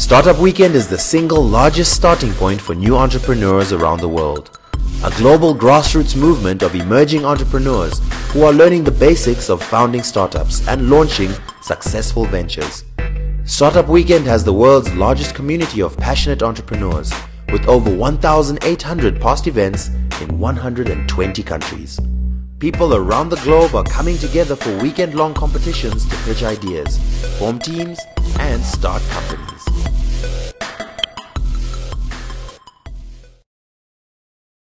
Startup Weekend is the single largest starting point for new entrepreneurs around the world. A global grassroots movement of emerging entrepreneurs who are learning the basics of founding startups and launching successful ventures. Startup Weekend has the world's largest community of passionate entrepreneurs with over 1,800 past events in 120 countries. People around the globe are coming together for weekend-long competitions to pitch ideas, form teams, and start companies.